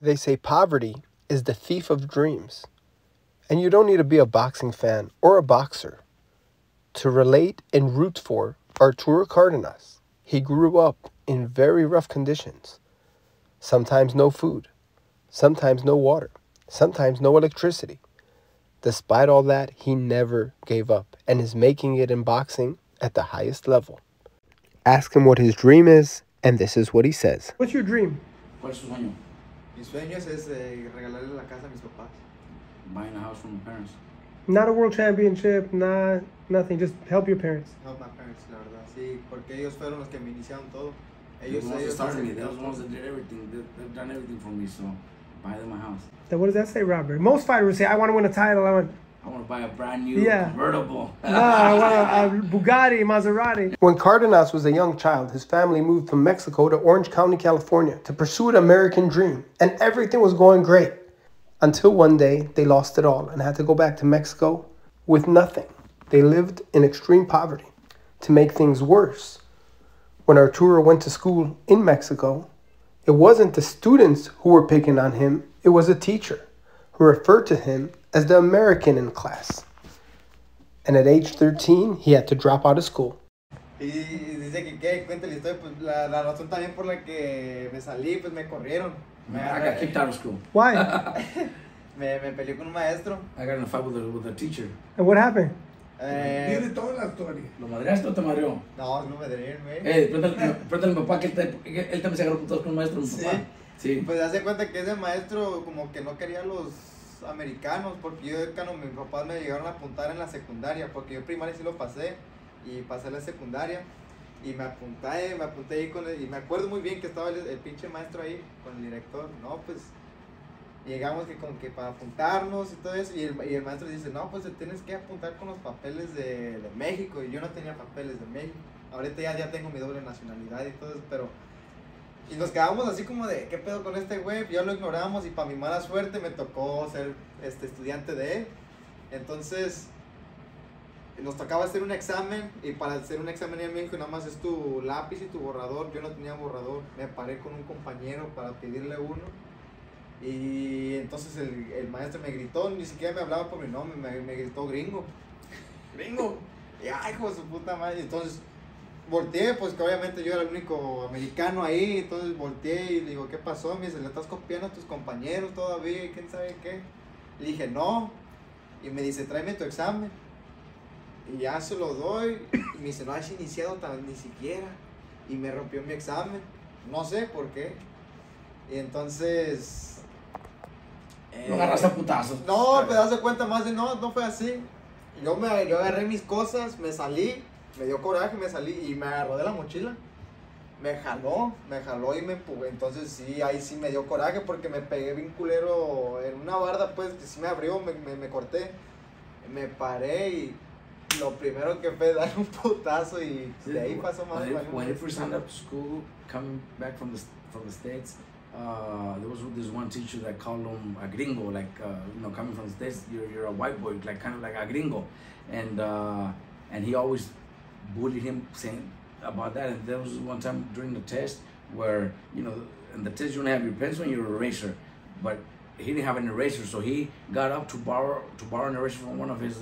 They say poverty is the thief of dreams. And you don't need to be a boxing fan or a boxer to relate and root for Arturo Cardenas. He grew up in very rough conditions. Sometimes no food, sometimes no water, sometimes no electricity. Despite all that, he never gave up and is making it in boxing at the highest level. Ask him what his dream is, and this is what he says. What's your dream? ¿Cuál es su sueño? Mi sueño es regalarle la casa a mis papás. Buying a house from my parents. Not a world championship, nothing, just help your parents. Help my parents, la verdad, sí, porque ellos fueron los que me iniciaron todo. Ellos started me. They're the ones that did everything. They've done everything for me, so buy them a house. Then what does that say, Robert? Most fighters would say, I want to win a title. I want to buy a brand new convertible. No, I want a Bugatti, Maserati. When Cardenas was a young child, his family moved from Mexico to Orange County, California to pursue an American dream, and everything was going great. Until one day, they lost it all and had to go back to Mexico with nothing. They lived in extreme poverty. To make things worse, when Arturo went to school in Mexico, it wasn't the students who were picking on him, it was a teacher who referred to him as the American in class. And at age 13, he had to drop out of school. Y dice que cuenta la historia, pues la razón también por la que me salí, pues me corrieron. I got kicked out of school. Why? me peleé con un maestro. I got in a fight with a teacher. And what happened? Dile toda la historia. ¿Lo madreaste o te madreó? No me madreé, güey. Pregúntale a mi papá que él también se agarró putados con un maestro. Mi papá. Sí. Pues hace cuenta que ese maestro como que no quería a los americanos, porque yo mis papás me llegaron a apuntar en la secundaria, porque yo primaria sí lo pasé, y pasé la secundaria. Y me apunté ahí y me acuerdo muy bien que estaba el pinche maestro ahí con el director. No, pues llegamos que como que para apuntarnos y todo eso, y el maestro dice, no, pues te tienes que apuntar con los papeles de México, y yo no tenía papeles de México. Ahorita ya tengo mi doble nacionalidad y todo eso, pero... Y nos quedamos así como de, ¿qué pedo con este güey? Ya lo ignoramos, y para mi mala suerte me tocó ser estudiante de él. Entonces... nos tocaba hacer un examen, y para hacer un examen en México nada más es tu lápiz y tu borrador. Yo no tenía borrador, me paré con un compañero para pedirle uno, y entonces el maestro me gritó, ni siquiera me hablaba por mi nombre, me gritó gringo, y ay, hijo de su puta madre. Entonces volteé, pues que obviamente yo era el único americano ahí, entonces volteé y le digo, ¿qué pasó? Me dice, ¿le estás copiando a tus compañeros todavía? ¿Quién sabe qué? Le dije, no, y me dice, tráeme tu examen. Y ya se lo doy, y me dice, no has iniciado ni siquiera, y me rompió mi examen, no sé por qué. Y entonces... Lo agarraste a putazos. No, pedazo de cuenta más de no fue así. Yo agarré mis cosas, me salí, me dio coraje, me salí, y me agarró de la mochila. Me jaló y me empujó. Entonces sí, ahí sí me dio coraje, porque me pegué bien culero en una barda, pues, que sí me abrió, me corté. Me paré y... lo primero que fue dar un putazo, y de ahí pasó más. When I first signed up to school, coming back from the States, there was this one teacher that called him a gringo, like coming from the States, you're a white boy, like kind of like a gringo, and he always bullied him, saying about that. And there was one time during the test where in the test you only have your pencil and your eraser, but he didn't have an eraser, so he got up to borrow an eraser from one of his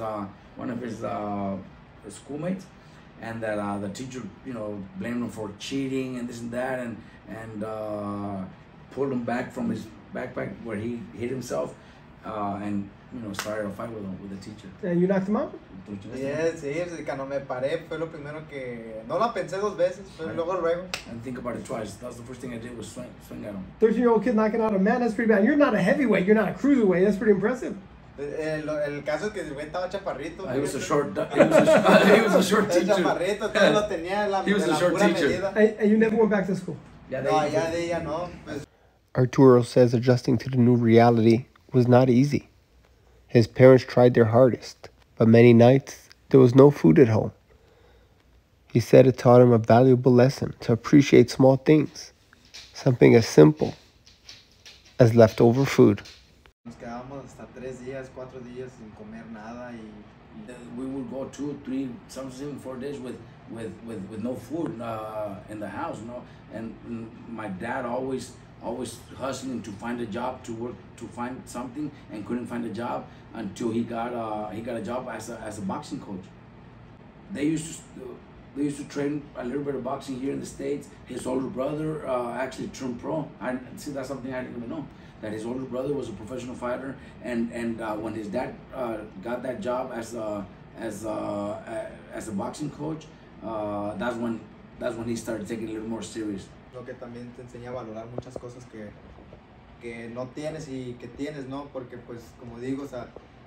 schoolmates, and that the teacher blamed him for cheating and this and that, and pulled him back from his backpack where he hit himself, and started a fight with the teacher. And you knocked him out? Sí, cuando me paré fue lo primero que... No la pensé dos veces, luego. And think about it twice. That was the first thing I did, was swing at him. 13-year-old kid knocking out a man, that's pretty bad. You're not a heavyweight, you're not a cruiserweight, that's pretty impressive. El caso es que el güey estaba chaparrito. He was a short teacher. Chaparrito, todo lo tenía He was a short teacher. And you never went back to school? No. Arturo says adjusting to the new reality was not easy. His parents tried their hardest, but many nights there was no food at home. He said it taught him a valuable lesson to appreciate small things, something as simple as leftover food. Nos quedábamos hasta 3 días, 4 días sin comer nada, y we would go 2, 3, sometimes even 4 days with no food in the house, And my dad always always hustling to find a job, to work, to find something, and couldn't find a job until he got a job as a boxing coach. They used to train a little bit of boxing here in the States. His older brother actually turned pro. See, that's something I didn't even know, that his older brother was a professional fighter, and when his dad got that job as a boxing coach, that's when he started taking it a little more serious. Lo que también te enseña a valorar muchas cosas que no tienes y que tienes, ¿no? Porque pues como digo, o sea,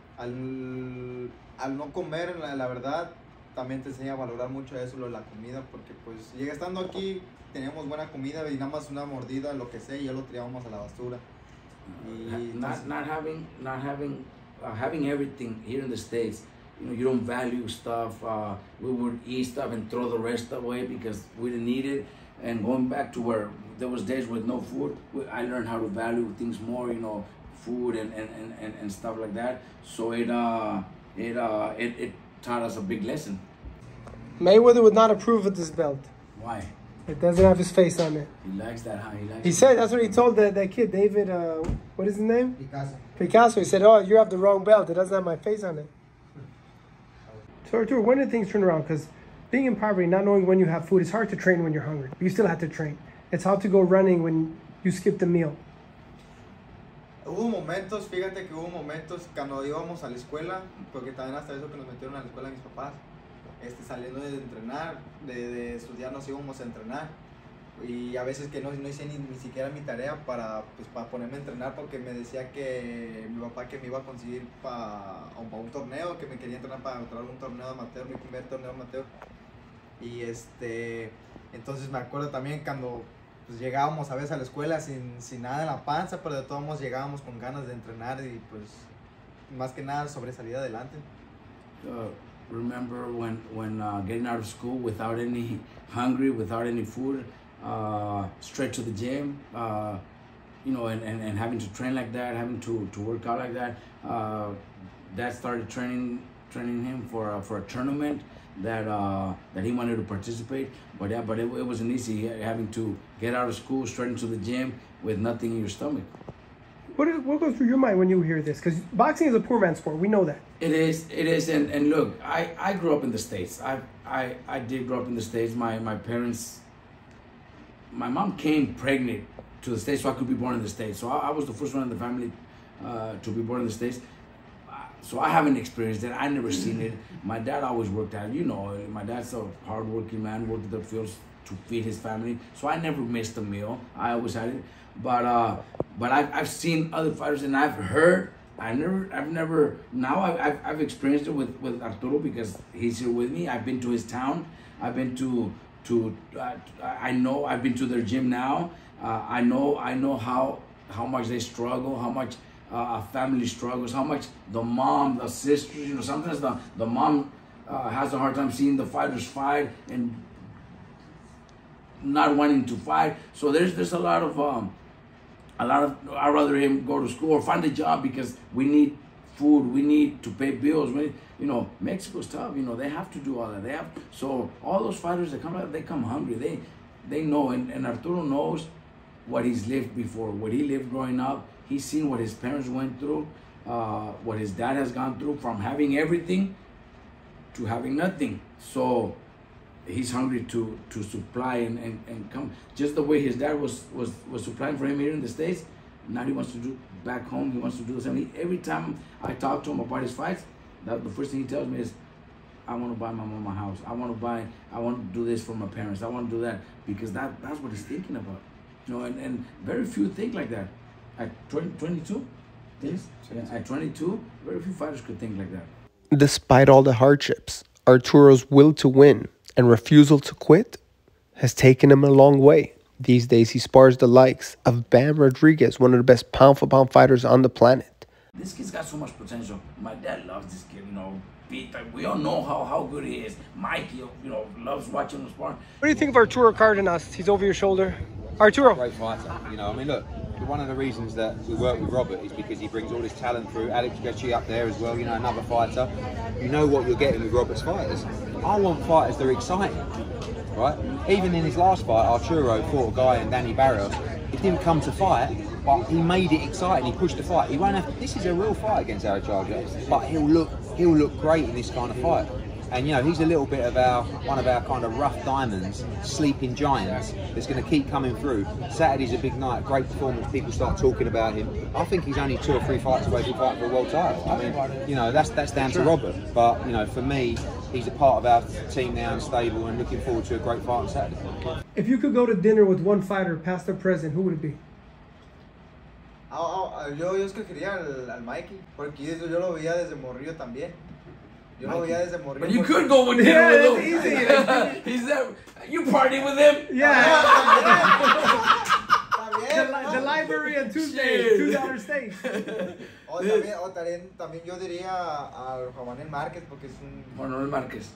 al no comer, la verdad, también te enseña a valorar mucho eso, lo de la comida, porque pues llega estando aquí, teníamos buena comida y nada más una mordida, lo que sea, y ya lo tirábamos a la basura. Y having everything here in the States, you know, you don't value stuff. We would eat stuff and throw the rest away because we didn't need it. And going back to where there was days with no food, I learned how to value things more, you know, food and stuff like that. So it taught us a big lesson. Mayweather would not approve of this belt. Why? It doesn't have his face on it. He likes that, huh? He said, that's what he told that kid, David, what is his name? Picasso. He said, oh, you have the wrong belt. It doesn't have my face on it. So Arturo, when did things turn around? Because being in poverty, not knowing when you have food, it's hard to train when you're hungry. You still have to train. It's hard to go running when you skip the meal. Hubo momentos, fíjate que hubo momentos cuando íbamos a la escuela, porque también hasta eso que nos metieron a la escuela mis papás, saliendo de entrenar, de estudiar nos íbamos a entrenar, y a veces que no hice ni siquiera mi tarea para ponerme a entrenar, porque me decía que mi papá que me iba a conseguir para un torneo, que me quería entrenar para entrar a un torneo amateur, mi primer torneo amateur, y entonces me acuerdo también cuando pues llegábamos a veces a la escuela sin nada en la panza, pero de todos modos llegábamos con ganas de entrenar y pues más que nada sobresalir adelante. Remember when getting out of school without any hungry, without any food, straight to the gym, you know, and having to train like that, having to work out like that. Dad started training him for a tournament that he wanted to participate, but it wasn't easy having to get out of school straight into the gym with nothing in your stomach. What goes through your mind when you hear this? Because boxing is a poor man's sport. We know that. It is, and look, I grew up in the States. I did grow up in the States. My parents, my mom came pregnant to the States so I could be born in the States. So I was the first one in the family to be born in the States. So I haven't experienced it. I never seen it. My dad always worked out. You know, my dad's a hardworking man, worked at the fields to feed his family. So I never missed a meal. I always had it. But I've seen other fighters, and I've heard. I've never. Now I've experienced it with Arturo because he's here with me. I've been to his town. I've been to I know. I've been to their gym now. I know how much they struggle, how much a family struggles, how much the mom, the sisters, you know, sometimes the mom has a hard time seeing the fighters fight and not wanting to fight. So there's a lot of I'd rather him go to school or find a job because we need food, we need to pay bills. You know, Mexico's tough. You know, they have to do all that. So all those fighters that come out, they come hungry. They know, and Arturo knows what he's lived before, what he lived growing up. He's seen what his parents went through, what his dad has gone through, from having everything to having nothing. So he's hungry to supply and come. Just the way his dad was supplying for him here in the States, now he wants to do back home. He wants to do the same. Every time I talk to him about his fights, the first thing he tells me is, I want to buy my mom a house. I want to do this for my parents. I want to do that, because that's what he's thinking about. You know, and very few think like that. At 22, yes. At 22, very few fighters could think like that. Despite all the hardships, Arturo's will to win and refusal to quit has taken him a long way. These days, he spars the likes of Bam Rodriguez, one of the best pound-for-pound fighters on the planet. This kid's got so much potential. My dad loves this kid, you know. We all know how good he is. Mike, you know, loves watching him spar. What do you think of Arturo Cardenas? He's over your shoulder. Arturo. Great fighter, you know. I mean, look, one of the reasons that we work with Robert is because he brings all his talent through. Alex Garcia up there as well, you know, another fighter. You know what you're getting with Robert's fighters. I want fighters that are exciting. right? Even in his last fight, Arturo fought a guy in Danny Barrios. He didn't come to fight, but he made it exciting. He pushed the fight. He won't have. This is a real fight against Aaron Charger, but he'll look great in this kind of fight. And you know, he's a little bit of one of our kind of rough diamonds, sleeping giants that's going to keep coming through. Saturday's a big night, great performance. People start talking about him. I think he's only 2 or 3 fights away from fighting for a world title. I mean, you know, that's down to Robert. But you know, for me, he's a part of our team now and stable, and looking forward to a great fight on Saturday. If you could go to dinner with one fighter, past or present, who would it be? Yo escogería al Mikey, porque yo lo veía desde morrillo también. Yo lo veía desde morrillo. But you could go with dinner with him. Easy. Like, He's there. You party with him? Yeah. The library on Tuesday, $2 steak. También yo diría a Juan Manuel Márquez, porque es un... Juan Manuel Márquez.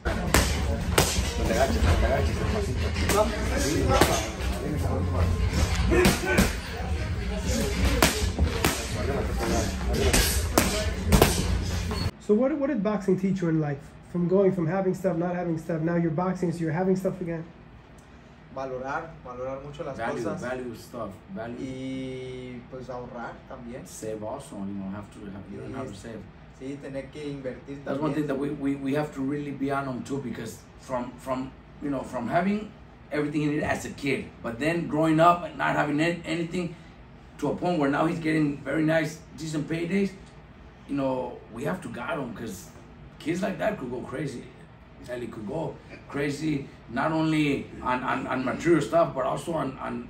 So what did boxing teach you in life? From going from having stuff, not having stuff, now you're boxing, so you're having stuff again. Valorar mucho las cosas. Value stuff. Value. Y pues ahorrar también. Save also, you know, you don't have to save. Sí, tener que invertir también. That's one thing that we have to really be on them too, because from having everything he needed as a kid, but then growing up and not having anything, to a point where now he's getting very nice, decent paydays, you know, we have to guide him, because kids like that could go crazy. They could go crazy, not only on material stuff, but also on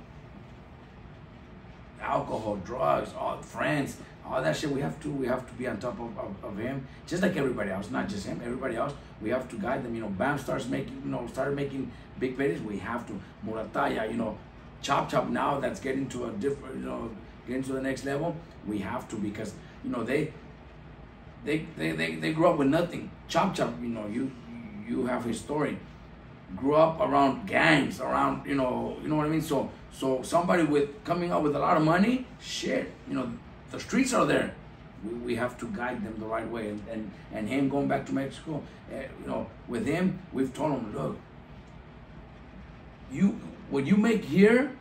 alcohol, drugs, all friends, all that shit. We have to be on top of him, just like everybody else, not just him. Everybody else, we have to guide them. You know, Bam started making big paydays. We have to. Murataya, you know, Chop now that's getting to a different, you know, getting to the next level. We have to, because you know they grew up with nothing. Chop, you know, you have his story. Grew up around gangs, around, you know what I mean? So somebody coming up with a lot of money, shit, you know, the streets are there. We have to guide them the right way. And him going back to Mexico, you know, with him, we've told him, look, what you make here,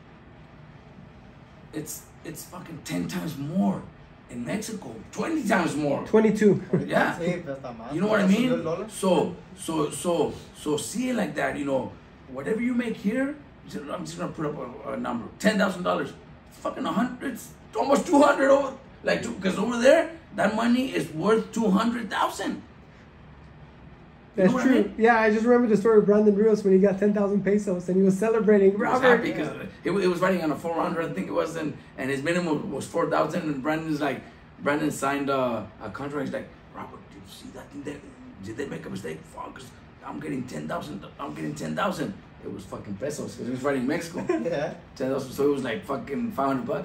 it's fucking 10 times more in Mexico, 20 times more. 22. Yeah. You know what I mean? So see it like that, you know, whatever you make here, I'm just gonna put up a number, $10,000. It's fucking 100, it's almost 200 over, like, because over there, that money is worth 200,000. That's true. I mean? Yeah, I just remember the story of Brandon Rios when he got 10,000 pesos and he was celebrating. He was happy because he was riding on a 400, I think it was, and his minimum was 4,000. And Brandon signed a contract. He's like, Robert, did you see that thing there? Did they make a mistake? Fuck, 'cause I'm getting 10,000. I'm getting 10,000. It was fucking pesos because he was riding in Mexico. Yeah. 10,000, so it was like fucking $500.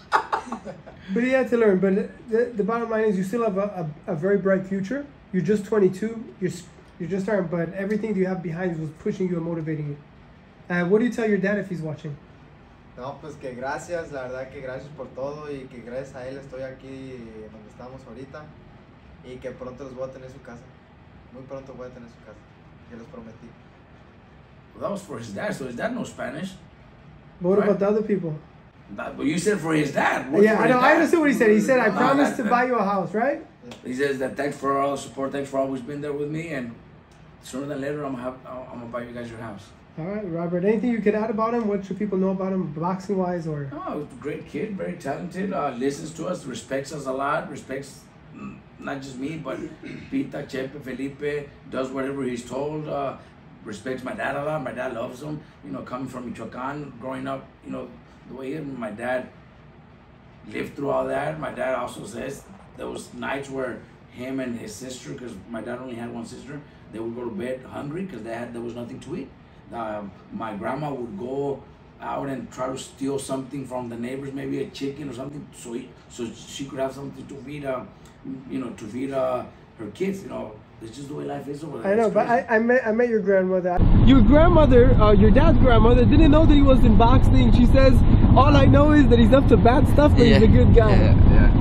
But he had to learn. But the bottom line is, you still have a very bright future. You're just 22. You're just starting, but everything that you have behind you was pushing you and motivating you. What do you tell your dad if he's watching? No, pues que gracias, la verdad que gracias por todo, y que gracias a él estoy aquí donde estamos ahorita, y que pronto los voy a tener en su casa. Muy pronto voy a tener su casa, que los prometí. Well, that was for his dad, so his dad knows Spanish. But what about the other people? But you said for his dad. Yeah, I know. I understood what he said. He said, I promised to buy you a house, right? He says that thanks for all the support, thanks for always being there with me, and sooner than later, I'm gonna buy you guys your house. All right, Robert. Anything you could add about him? What should people know about him, boxing wise, or? Oh, great kid, very talented. Listens to us, respects us a lot. Respects not just me, but Pita, Chepe, Felipe. Does whatever he's told. Respects my dad a lot. My dad loves him. You know, coming from Michoacan, growing up, you know, the way my dad lived through all that. My dad also says there was nights where him and his sister, because my dad only had one sister, they would go to bed hungry because there was nothing to eat. My grandma would go out and try to steal something from the neighbors, maybe a chicken or something, so she could have something to feed, you know, to feed her kids. You know, it's just the way life is over there. I know, but I met your grandmother. Your grandmother, your dad's grandmother, didn't know that he was in boxing. She says, all I know is that he's up to bad stuff, but he's a good guy. Yeah.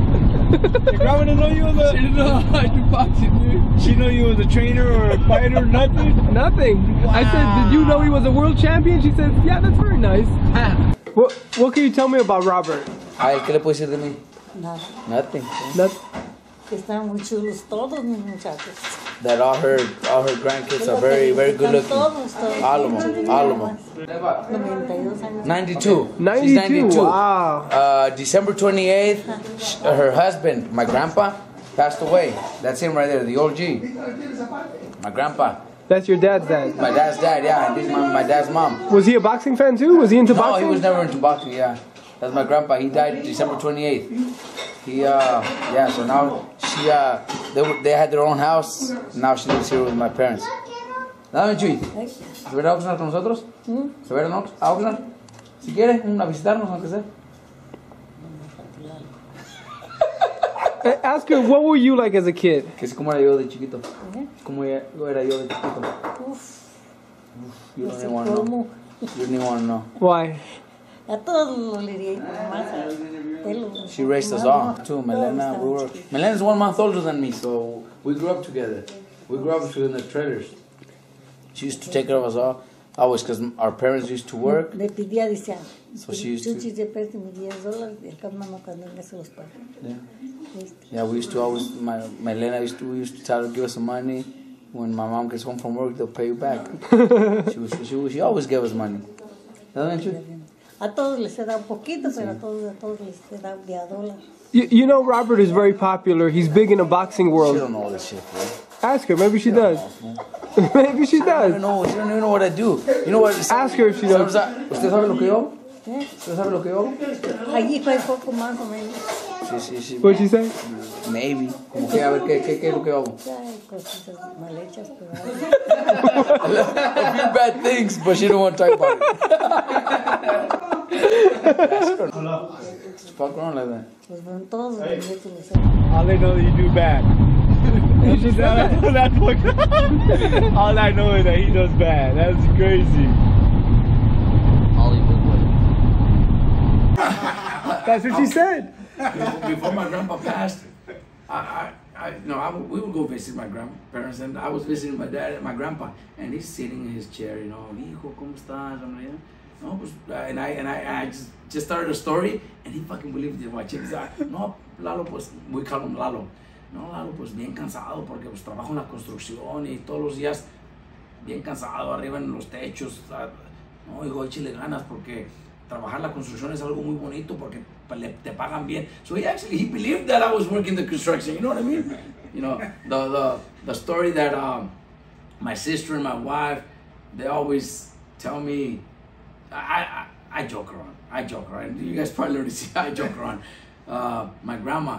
Your grandma didn't know you was a... She didn't know I do boxing, dude. She didn't know you was a trainer or a fighter or nothing? Nothing. Wow. I said, did you know he was a world champion? She said, yeah, that's very nice. What can you tell me about Robert? Ay, ¿qué le puedo decir de mí? Nada. Nothing. Que están muy chulos todos mis muchachos. That all her grandkids are very, very good looking. Todos. All of them. 92 años. 92. 92. She's 92. Wow. December 28th, her husband, my grandpa, passed away. That's him right there, the OG. My grandpa. That's your dad's dad. My dad's dad, yeah. And this is my dad's mom. Was he a boxing fan too? Was he into boxing? No, he was never into boxing, yeah. That's my grandpa. He died December 28th. He, yeah, so now she, they had their own house. Now she lives here with my parents. Dame, Chuy. ¿Se verá a Oxnard con nosotros? ¿Se verá a Oxnard? Si quiere, a visitarnos, aunque sea. Ask her, what were you like as a kid? Que es como era yo de chiquito. ¿Cómo era yo de chiquito? You don't even want to know. You don't even want to know. Why? A todos los le diría más pelo. She raised us all, too. Melena's 1 month older than me, so we grew up together. We grew up in the trailers. She used to take care of us all, always, because our parents used to work. Le pedía, decía, So she used to... Chuchi, te préstame $10 y acá mamá cuando venga se los paga. Yeah, we used to always, Melena we used to tell her to give us some money. When my mom gets home from work, they'll pay you back. she always gave us money. Doesn't she? A todos les he dado poquito, pero a todos les he dado de $1. You know Robert is very popular. He's big in the boxing She world. don't know all this shit, bro. Ask her. Maybe she does. Maybe she She don't does. even know what I do. You know what? Ask her if she knows. ¿Usted sabe lo que yo hago? ¿Usted sabe lo que yo hago? Allí fue poco más o menos. Sí. What'd she say? Maybe. Como que, a ver, ¿qué es lo que yo hago? Ay, cositas mal hechas, pero... A few bad things, but she don't want to talk about it. Fuck around like that. Pues bueno, todos los nietos los he... All they know that you do bad. That's what, all I know is that he does bad. That's crazy. That's what she said. Before my grandpa passed, we would go visit my grandparents, and I was visiting my dad and my grandpa, and he's sitting in his chair, you know, hijo, ¿cómo estás? I'm like, no, pues, and I just started a story, and he fucking believed it. Watch it. No, Lalo, pues, we call him Lalo. No, Lalo, pues bien cansado, porque pues trabajo en la construcción y todos los días bien cansado arriba en los techos. No, digo, échale ganas porque trabajar la construcción es algo muy bonito porque te pagan bien. So he believed that I was working the construction. You know what I mean? You know, the story that my sister and my wife, they always tell me. I joke around. I joke around. You guys probably already see I joke around. My grandma.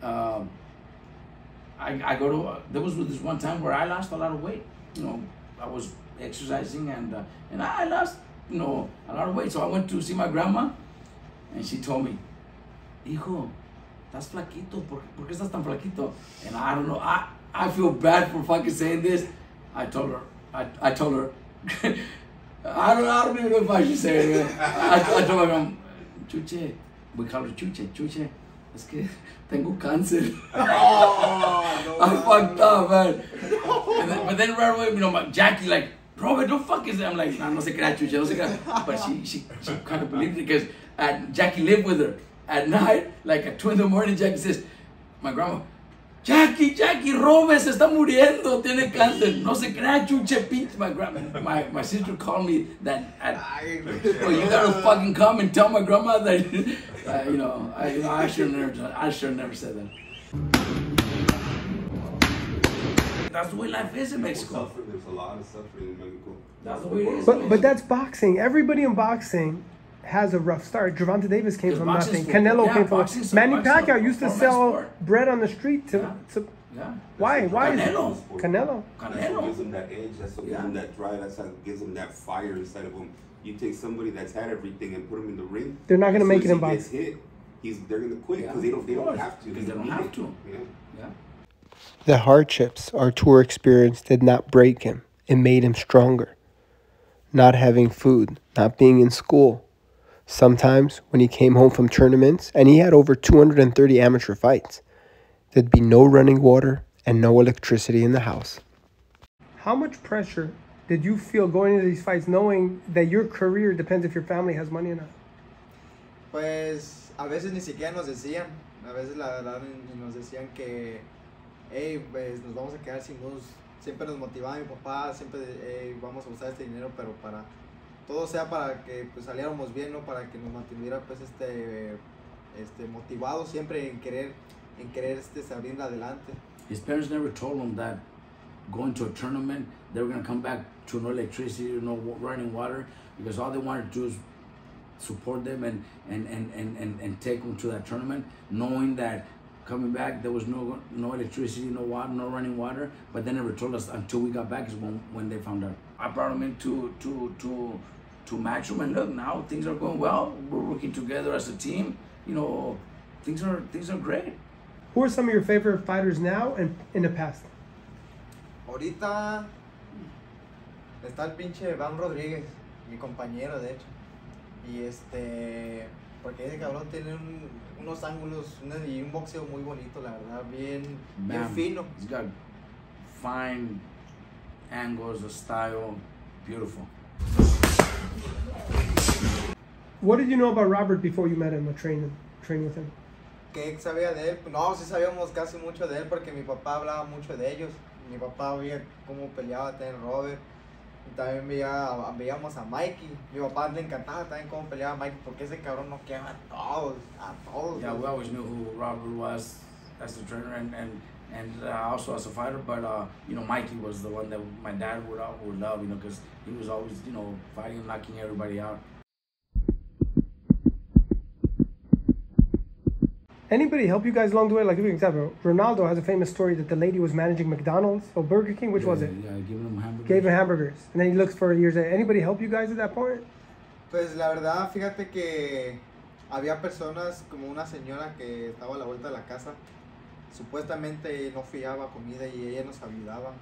I go to. There was this one time where I lost a lot of weight. You know, I was exercising and I lost, you know, a lot of weight. So I went to see my grandma, and she told me, "Hijo, estás flaquito. ¿Por qué estás tan flaquito?" And I don't know. I feel bad for fucking saying this. I told her. I told her. I don't even know if I should say it. I told my mom, Chuche. We call her Chuche. Chuche. Es que tengo cáncer. Oh, no, I fucked up, man. But then right away, you know, Jackie like, Robert, don't fuck his. I'm like, nah, no se crea, Chuche, no se crea. But she kind of believed it because Jackie lived with her. At night, like at 2 in the morning, Jackie says, my grandma, Jackie, Robert se está muriendo, tiene cáncer. No se crea, Chuche, pinche. My sister called me that. Oh, you gotta fucking come and tell my grandma that. You know, I should have never said that. That's the way life is in Mexico. There's a lot of suffering in Mexico. That's the way it is. But that's boxing. Everybody in boxing has a rough start. Gervonta Davis came from nothing. Canelo came from. Manny Pacquiao used to sell bread on the street to. Why? Why is it? Canelo. That's what gives him that edge. That's what gives him that drive. That's what gives him that fire inside of him. You take somebody that's had everything and put him in the ring. They're not gonna make it in boxing. They're gonna quit because they don't have to. Because they don't have to. Yeah. The hardships Arturo experienced did not break him. It made him stronger. Not having food, not being in school. Sometimes when he came home from tournaments, and he had over 230 amateur fights, there'd be no running water and no electricity in the house. How much pressure did you feel going into these fights knowing that your career depends if your family has money or not? Pues a veces ni siquiera nos decían, a veces la verdad nos decían que, hey, pues nos vamos a quedar sin luz. Siempre nos motivaba mi papá, siempre hey, vamos a usar este dinero, pero para todo sea para que pues saliéramos bien, ¿no? Para que nos mantuviera pues motivados siempre en querer salir adelante. His parents never told him that going to a tournament, they were going to come back to no electricity, no running water, because all they wanted to do is support them and take them to that tournament, knowing that coming back there was no electricity, no water, no running water. But they never told us until we got back is when they found out. I brought them in to match them, and look, now things are going well. We're working together as a team. You know, things are great. Who are some of your favorite fighters now and in the past? Ahorita está el pinche Van Rodríguez, mi compañero de hecho. Y porque ese cabrón tiene unos ángulos y un boxeo muy bonito, la verdad, bien fino. He's got fine angles, a style, beautiful. What did you know about Robert before you met him or trained with him? ¿Qué sabía de él? No, sí sabíamos casi mucho de él porque mi papá hablaba mucho de ellos. Mi papá veía cómo peleaba también Robert. Y también veíamos a Mikey. Mi papá le encantaba también cómo peleaba Mikey porque ese cabrón noqueaba a todos. Yeah, we always knew who Robert was as a trainer and also as a fighter. But you know, Mikey was the one that my dad would love, you know, because he was always, you know, fighting and knocking everybody out. Anybody help you guys along the way? Like, for example, Ronaldo has a famous story that the lady was managing McDonald's or Burger King. Which was it? Yeah, giving him hamburgers. Gave him hamburgers. And then he looks for years. Anybody help you guys at that point? Pues la verdad, fíjate que había personas como una señora que estaba a la vuelta de la casa. Supuestamente no fiaba comida y ella nos ayudaba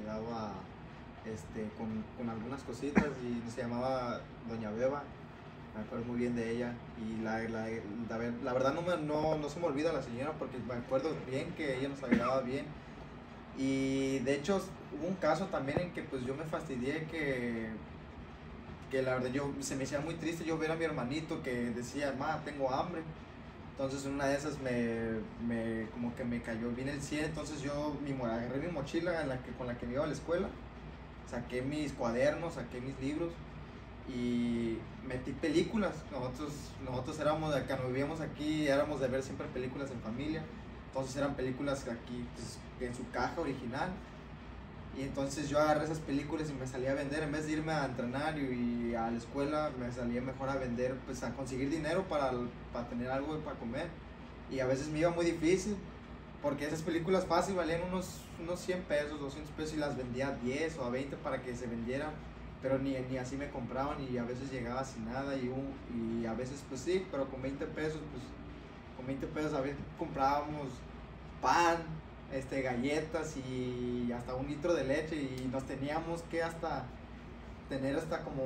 con algunas cositas y se llamaba Doña Beba. Me acuerdo muy bien de ella y la verdad no se me olvida la señora porque me acuerdo bien que ella nos ayudaba bien. Y de hecho hubo un caso también en que pues yo me fastidié que la verdad se me hacía muy triste yo ver a mi hermanito que decía, ma, tengo hambre. Entonces en una de esas como que me cayó bien el 100, entonces yo agarré mi mochila con la que me iba a la escuela, saqué mis cuadernos, saqué mis libros y metí películas. Nosotros éramos de acá, nos vivíamos aquí, éramos de ver siempre películas en familia, entonces eran películas aquí pues, en su caja original y entonces yo agarré esas películas y me salí a vender en vez de irme a entrenar y a la escuela, me salía mejor a vender, pues a conseguir dinero para tener algo para comer y a veces me iba muy difícil porque esas películas fácil valían unos 100 pesos, 200 pesos y las vendía a 10 o a 20 para que se vendieran. Pero ni así me compraban y a veces llegaba sin nada y a veces pues sí, pero con 20 pesos a veces comprábamos pan, galletas y hasta 1 litro de leche y nos teníamos que tener como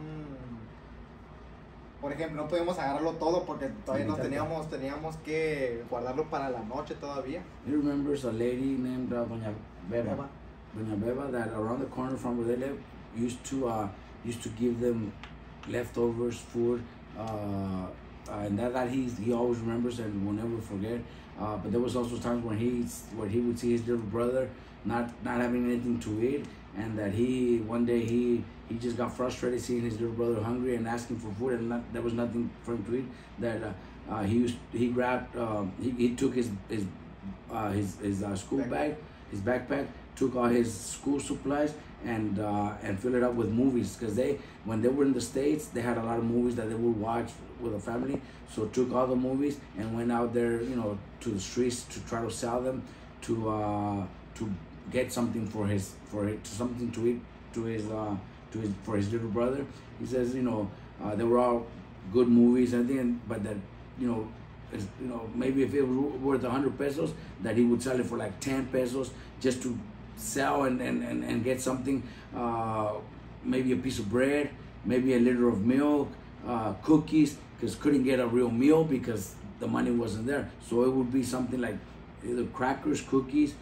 por ejemplo, no podíamos agarrarlo todo porque todavía teníamos que guardarlo para la noche todavía. He remembers a lady named Doña Beba. Doña Beba that around the corner from where they live used to give them leftovers food and that he always remembers and will never forget. But there was also times when he would see his little brother not having anything to eat, and that one day he just got frustrated seeing his little brother hungry and asking for food, and there was nothing for him to eat. That he took his school bag, his backpack, took all his school supplies and fill it up with movies, because when they were in the States they had a lot of movies that they would watch with a family. So took all the movies and went out there, you know, to the streets to try to sell them to get something for something to eat for his little brother. He says, you know, they were all good movies and everything, but that, you know, maybe if it was worth 100 pesos, that he would sell it for like 10 pesos just to sell and get something, maybe a piece of bread, maybe a liter of milk, cookies, because couldn't get a real meal because the money wasn't there. So it would be something like either crackers, cookies,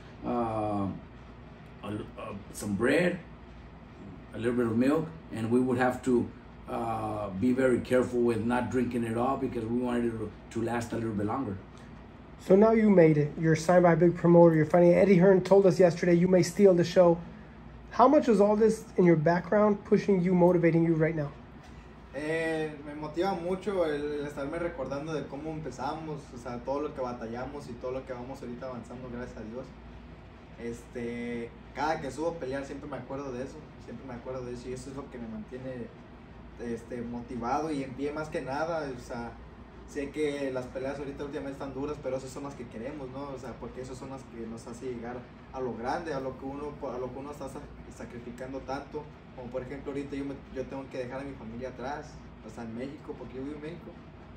some bread, a little bit of milk, and we would have to be very careful with not drinking it all because we wanted it to last a little bit longer. So now you made it. You're signed by a big promoter. You're fighting. Eddie Hearn told us yesterday you may steal the show. How much is all this in your background pushing you, motivating you right now? Me motiva mucho el estarme recordando de cómo empezamos, o sea, todo lo que batallamos y todo lo que vamos ahorita avanzando, gracias a Dios. Cada que subo a pelear siempre me acuerdo de eso, y eso es lo que me mantiene motivado y en pie más que nada. O sea, sé que las peleas ahorita últimamente están duras, pero esas son las que queremos, ¿no? O sea, porque esas son las que nos hace llegar a lo grande, a lo que uno está sacrificando tanto. Como por ejemplo ahorita yo tengo que dejar a mi familia atrás, o sea, en México, porque yo vivo en México,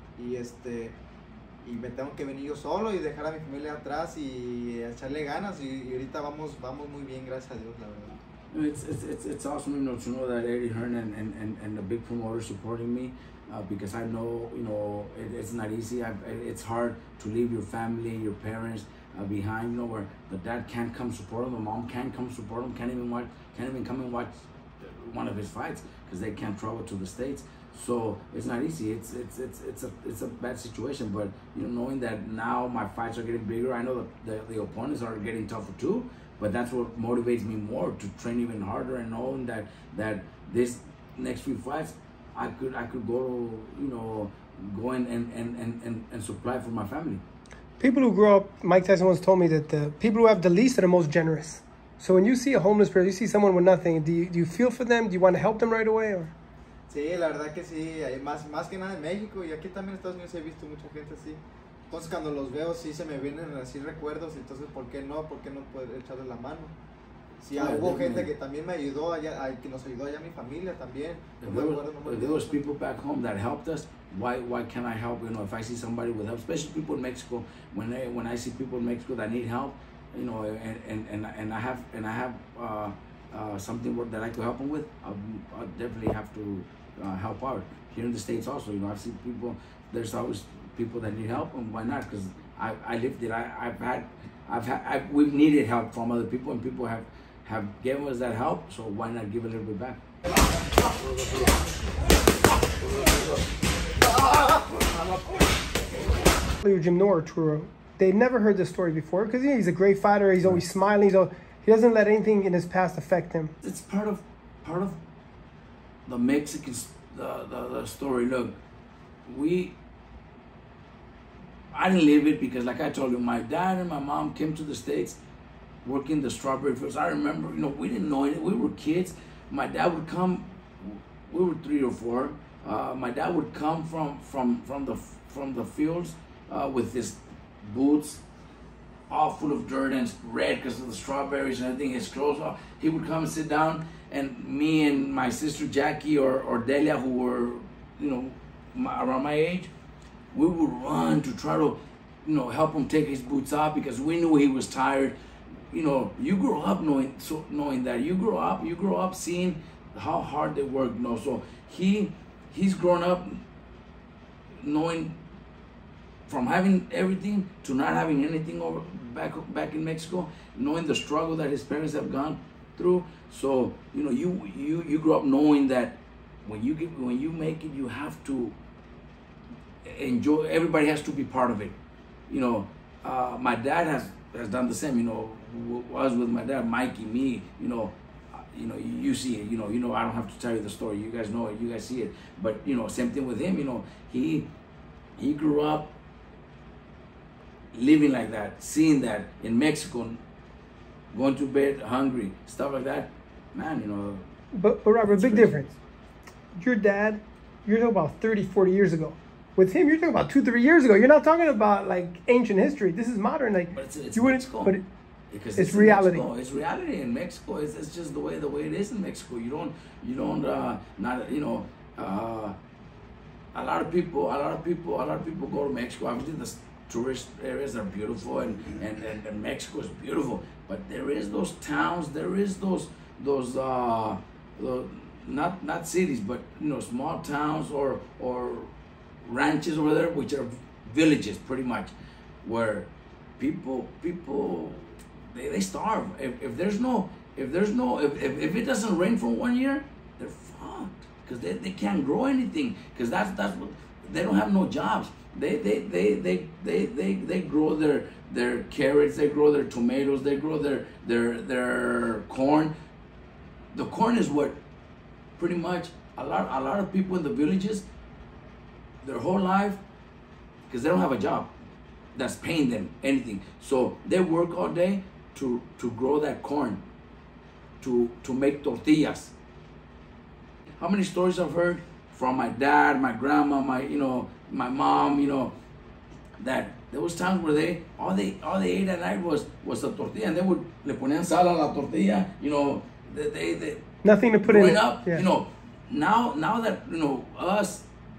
y me tengo que venir yo solo y dejar a mi familia atrás y echarle ganas, y ahorita vamos muy bien, gracias a Dios, la verdad. It's awesome, to know that Eddie Hearn and the big promoter supporting me, because I know, it's not easy. It's hard to leave your family, your parents behind, where the dad can't come support them, the mom can't come support them, can't even come and watch one of his fights because they can't travel to the States. So it's not easy. It's a bad situation. But knowing that now my fights are getting bigger, I know that the opponents are getting tougher too. But that's what motivates me more to train even harder, and knowing that this next few fights I could go and supply for my family. People who grow up, Mike Tyson once told me that the people who have the least are the most generous. So when you see a homeless person, you see someone with nothing, do you feel for them? Do you want to help them right away? Or? Sí, la verdad que sí, hay más que nada en México, y aquí también en Estados Unidos he visto mucha gente así. Entonces cuando los veo sí se me vienen así recuerdos, entonces ¿por qué no poder echarle la mano? Sí, hubo gente que también me ayudó allá, que nos ayudó allá mi familia también. If there was people back home that helped us, why can't I help? If I see somebody with help, especially people in Mexico, when I see people in Mexico that need help, and I have something that I could help them with, I'll definitely have to help out. Here in the States also, I've seen people. There's always people that need help, and why not? Because I lived it. We've needed help from other people, and people have given us that help. So why not give a little bit back? Your gym, Arturo, they never heard this story before because he's a great fighter. He's always smiling. He doesn't let anything in his past affect him. It's part of the Mexican the story. Look, I didn't live it because, like I told you, my dad and my mom came to the States working the strawberry fields. I remember, we didn't know it. We were kids. My dad would come. We were 3 or 4. My dad would come from the fields with his boots all full of dirt and red because of the strawberries and everything. His clothes, he would come and sit down, and me and my sister Jackie or Delia, who were, around my age, we would run to try to, help him take his boots off because we knew he was tired. You grow up knowing that. You grow up seeing how hard they work. So he's grown up knowing, from having everything to not having anything over back in Mexico, knowing the struggle that his parents have gone through. So you grow up knowing that when you make it, you have to enjoy. Everybody has to be part of it. My dad has done the same. Was with my dad, Mikey, me. You see it. I don't have to tell you the story. You guys know it. You guys see it. But same thing with him. He grew up living like that, seeing that in Mexico, going to bed hungry, stuff like that. Man, But Robert, big difference. Your dad, you're talking about 30, 40 years ago. With him, you're talking about 2-3 years ago. You're not talking about like ancient history. This is modern. But it's Mexico. But because it's reality. Mexico. It's reality in Mexico. It's just the way it is in Mexico. You don't a lot of people go to Mexico. Obviously, the tourist areas are beautiful, and Mexico is beautiful. But there is those towns. There is those not cities, but small towns or ranches over there, which are villages pretty much, where people, they starve. If it doesn't rain for 1 year, they're fucked because they can't grow anything because that's what they don't have no jobs. They grow their carrots, they grow their tomatoes, they grow their corn. The corn is what pretty much a lot of people in the villages, their whole life, because they don't have a job that's paying them anything. So they work all day to grow that corn, to make tortillas. How many stories I've heard from my dad, my grandma, my mom, that there was times where all they ate at night was a tortilla, and they would le ponían sal a la tortilla, they nothing to put in it. Up, yeah. Now that us,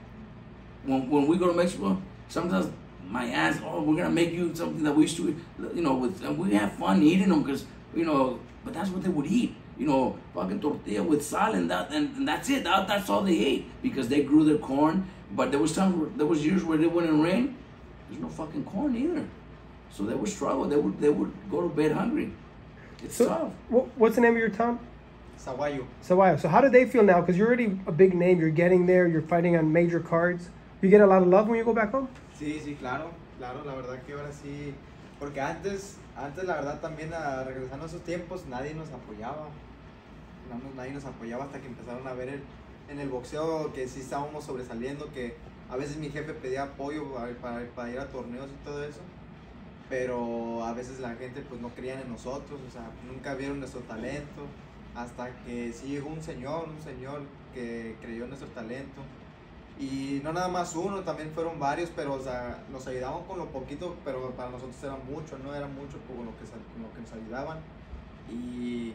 when we go to Mexico, sometimes my aunts, we're gonna make you something that we used to, and we have fun eating them because, but that's what they would eat, fucking tortilla with sal and that's it. That's all they ate because they grew their corn. But there was years where it wouldn't rain. There's no fucking corn either, so they would struggle. They would go to bed hungry. It's tough. What's the name of your town? Saguayo. Saguayo. So how do they feel now? Because you're already a big name. You're getting there. You're fighting on major cards. You get a lot of love when you go back home? Sí, claro, la verdad que ahora sí, porque antes la verdad también regresando a esos tiempos nadie nos apoyaba hasta que empezaron a ver en el boxeo que sí estábamos sobresaliendo, que a veces mi jefe pedía apoyo para ir a torneos y todo eso, pero a veces la gente pues no creían en nosotros, o sea, nunca vieron nuestro talento, hasta que sí llegó un señor que creyó en nuestro talento. Y no nada más uno, también fueron varios, pero o sea, nos ayudaban con lo poquito, pero para nosotros era mucho con lo que nos ayudaban. Y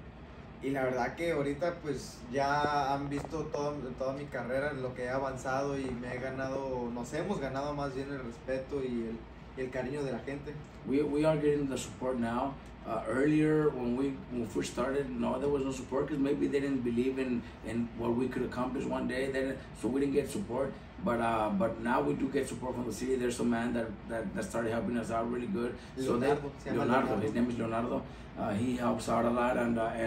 la verdad que ahorita pues ya han visto toda mi carrera, lo que he avanzado y nos hemos ganado más bien el respeto y el cariño de la gente. We are getting the support now. Earlier, when we first started, no, there was no support because maybe they didn't believe in what we could accomplish one day. So we didn't get support. But now we do get support from the city. There's a man that started helping us out really good. Leonardo. His name is Leonardo. He helps out a lot,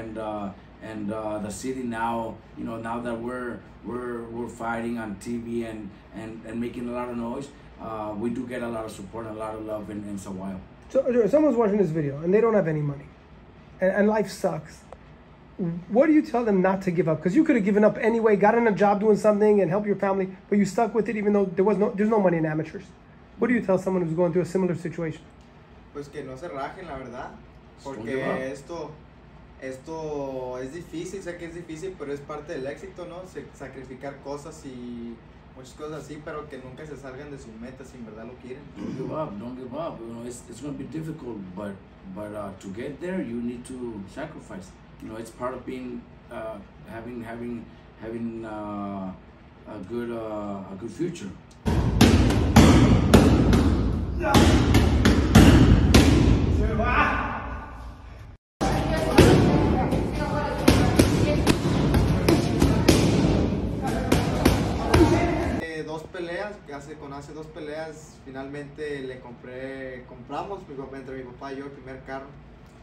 and the city now, now that we're fighting on TV and making a lot of noise, we do get a lot of support and a lot of love in Saguayo. So someone's watching this video and they don't have any money, and life sucks. What do you tell them not to give up? Because you could have given up anyway, gotten a job doing something and helped your family, but you stuck with it even though there's no money in amateurs. What do you tell someone who's going through a similar situation? Pues que no se rajen, la verdad, porque esto es difícil, sé que es difícil, pero es parte del éxito, ¿no? Sacrificar cosas y muchas cosas así, pero que nunca se salgan de sus metas si en verdad lo quieren. Don't give up. It's going to be difficult, but to get there, you need to sacrifice. It's part of being having a good future. Hace dos peleas finalmente compramos entre mi papá y yo el primer carrito.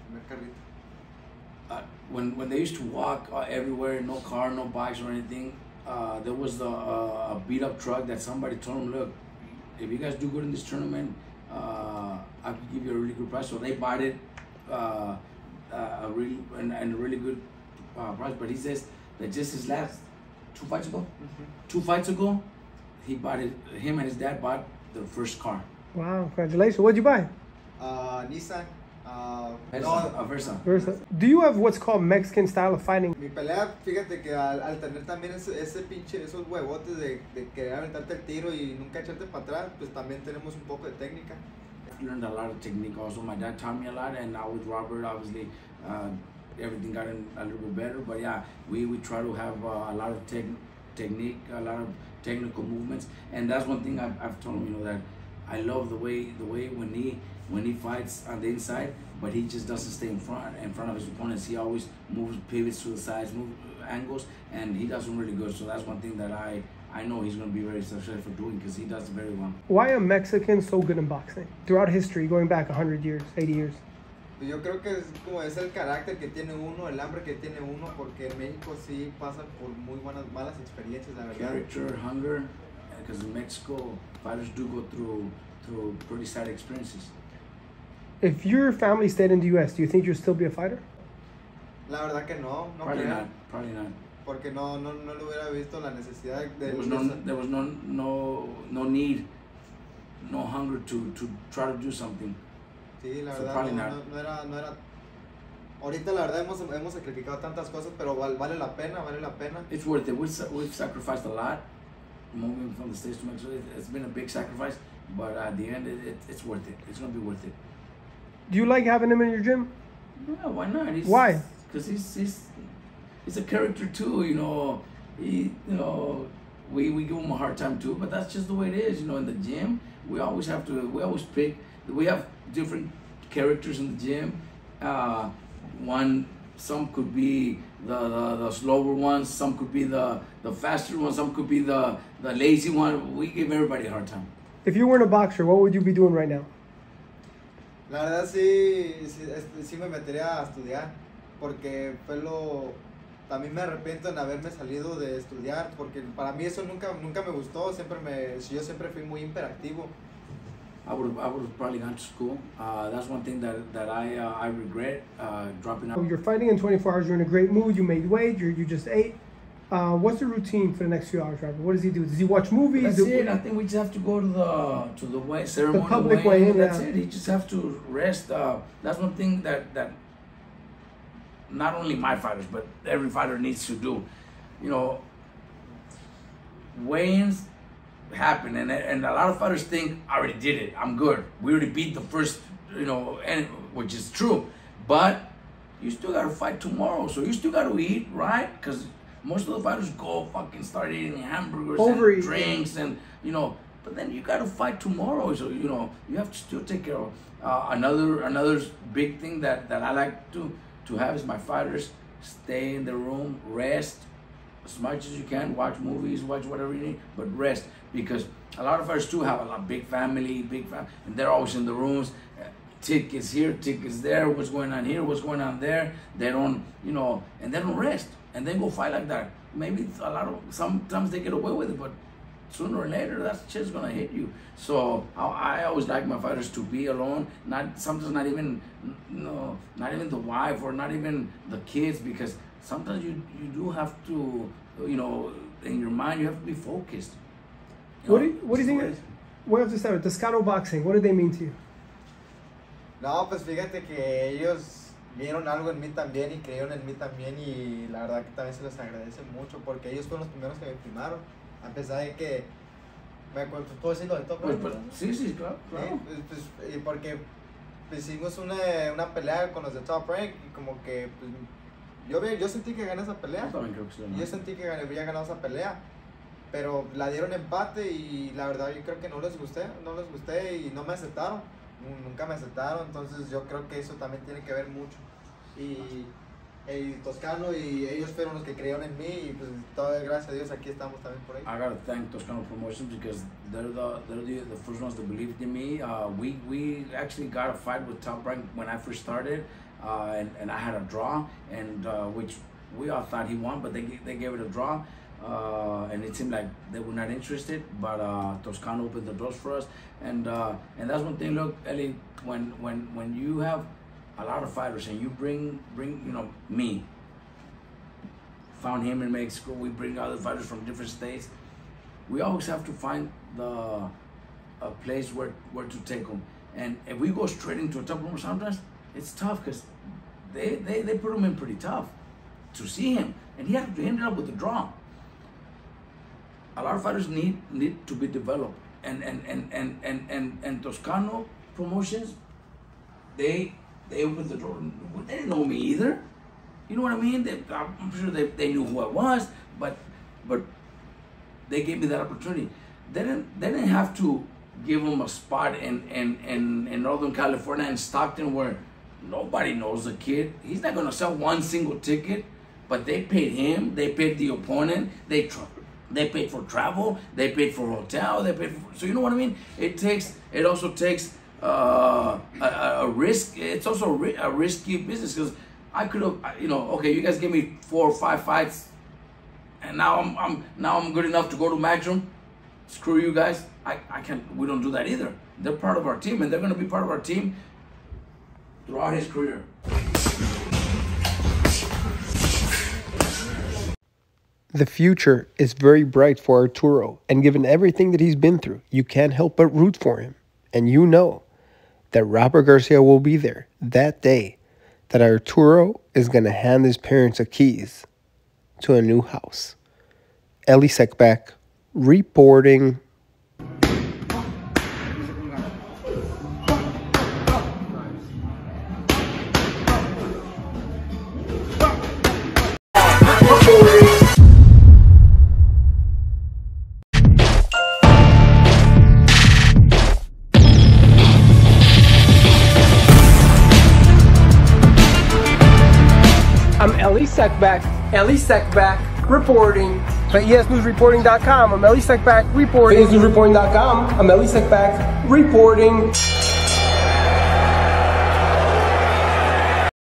When they used to walk everywhere, no car, no bikes or anything, there was a beat up truck that somebody told them, look, if you guys do good in this tournament, I could give you a really good price. So they bought it a really good price. But he says that just his last 2 fights ago, 2 fights ago, him and his dad bought the first car. Wow, congratulations. What'd you buy? Nissan. Versa. Do you have what's called Mexican style of fighting? Mi pelea, fíjate que al tener también esos huevotes de querer aventarte el tiro y nunca echarte para atrás, pues también tenemos un poco de técnica. I've learned a lot of technique also. My dad taught me a lot, and now with Robert, obviously, everything got a little bit better. But yeah, we try to have a lot of technique, a lot of technical movements, and that's one thing I've told him, that I love the way when he fights on the inside, but he just doesn't stay in front of his opponents. He always pivots to the sides, angles, and he does them really good. So that's one thing that I I know he's going to be very successful doing because he does very well. Why are Mexicans so good in boxing? Throughout history, going back 100 years, 80 years. Yo creo que es el carácter que tiene uno, el hambre que tiene uno, porque en México sí pasan por muy malas experiencias, la verdad. Character, hunger, because in Mexico, fighters do go through pretty sad experiences. If your family stayed in the U.S., do you think you'd still be a fighter? La verdad que no Probably creo. not. Probably not. Porque no le hubiera visto la necesidad de... There was no need, no hunger to try to do something. Sí, la So verdad probably no era... Ahorita la verdad hemos sacrificado tantas cosas, pero vale la pena. It's worth it. We've sacrificed a lot, moving from the States to Mexico. It's been a big sacrifice, but at the end, it's worth it. It's gonna be worth it. Do you like having him in your gym? Yeah, why not? Why? Because he's a character too. We give him a hard time too, but that's just the way it is. In the gym, we always pick. We have different characters in the gym. Some could be the slower ones, some could be the faster ones, some could be the lazy one. We give everybody a hard time. If you weren't a boxer, what would you be doing right now? La verdad sí me metería a estudiar, porque también me arrepiento en haberme salido de estudiar, porque para mí eso nunca me gustó, yo siempre fui muy hiperactivo. I would have probably gone to school. That's one thing that I regret, dropping out. You're fighting in 24 hours. You're in a great mood. You made weight. You just ate. What's the routine for the next few hours, Robert? What does he do? Does he watch movies? That's it. I think we just have to go to the weigh ceremony. The public weigh-in. That's it. He just have to rest. That's one thing that not only my fighters but every fighter needs to do. Weigh-ins happen, and a lot of fighters think I already did it. I'm good. We already beat the first, and which is true, but you still got to fight tomorrow. So you still got to eat, right? Because most of the fighters go fucking start eating hamburgers and drinks, and but then you got to fight tomorrow. So you have to still take care of another big thing that I like to have is my fighters stay in the room, rest as much as you can, watch movies, watch whatever you need, but rest, because a lot of fighters too have a big family, and they're always in the rooms. Tickets here, tickets there, what's going on here, what's going on there. They don't, and they don't rest, and then go fight like that. Maybe sometimes they get away with it, but sooner or later that shit's gonna hit you. So I always like my fighters to be alone, sometimes not even the wife or not even the kids, because sometimes you do have to, in your mind you have to be focused. What do you think? What have to say? Toscano boxing. What did they mean to you? No, pues fíjate que ellos vieron algo en mí también y creyeron en mí también, y la verdad que también se les agradece mucho, porque ellos fueron los primeros que me primaron, a pesar de que ¿puedo decirlo del top? Sí, claro. Y porque hicimos una pelea con los de Top Rank, y como que yo sentí que gané esa pelea. Yo también creo que sí, ¿no? Yo sentí que había ganado esa pelea, pero la dieron empate, y la verdad yo creo que no les gusté y no me aceptaron. Nunca me aceptaron, entonces yo creo que eso también tiene que ver mucho. Y Toscano y ellos fueron los que creyeron en mí, y pues toda gracias a Dios aquí estamos también por ahí. I gotta thank Toscano Promotions, because they're the first ones that believed in me. We actually got a fight with Top Rank when I first started, and I had a draw, and which we all thought he won, but they gave it a draw. And it seemed like they were not interested, but Toscano opened the doors for us, and that's one thing. Look, Ellie, when you have a lot of fighters and you bring me, found him in Mexico, we bring other fighters from different states. We always have to find a place where to take them, and if we go straight into a top room sometimes, it's tough, because they put him in pretty tough to see him, and he ended up with a draw. A lot of fighters need to be developed, and Toscano Promotions, they opened the door. They didn't know me either. You know what I mean? I'm sure they knew who I was, but they gave me that opportunity. They didn't have to give him a spot in Northern California and Stockton, where nobody knows the kid. He's not gonna sell one single ticket, but they paid him. They paid the opponent. They They paid for travel, they paid for hotel, they paid for, so you know what I mean? It also takes a risk. It's also a risky business, because I could have, you know, okay, you guys give me 4 or 5 fights, and now I'm good enough to go to Matchroom. Screw you guys. I can't. We don't do that either. They're part of our team, and they're going to be part of our team throughout his career. The future is very bright for Arturo, and given everything that he's been through, you can't help but root for him. And you know that Robert Garcia will be there that day that Arturo is going to hand his parents the keys to a new house. Ellie Sekback reporting. I'm Ellie Sekback reporting for EsNewsReporting.com. I'm Ellie Sekback reporting. For EsNewsReporting.com. I'm Ellie Sekback reporting.